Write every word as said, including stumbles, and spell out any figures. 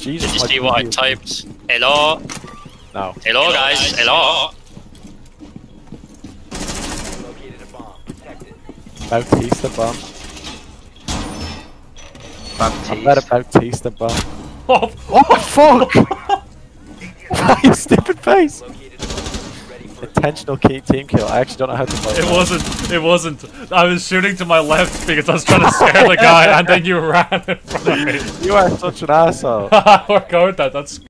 Jesus. Did you see what I typed? Hello? No. Hello, guys. Hello? Bautista bomb. Baptiste. I bet a Bautista bomb. Oh, What the fuck? You stupid face! Intentional key team kill. I actually don't know how to play. it wasn't. It wasn't. I was shooting to my left because I was trying to scare the guy, and then you ran in front of me. You are such an asshole. We're going that. That's.